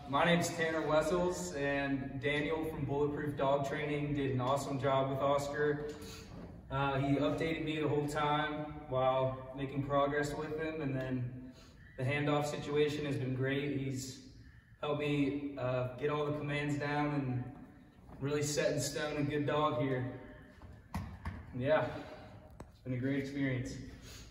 My name's Tanner Wessels, and Daniel from Bulletproof Dog Training did an awesome job with Oscar. He updated me the whole time while making progress with him, and then the handoff situation has been great. He's helped me get all the commands down and really set in stone a good dog here. And yeah, it's been a great experience.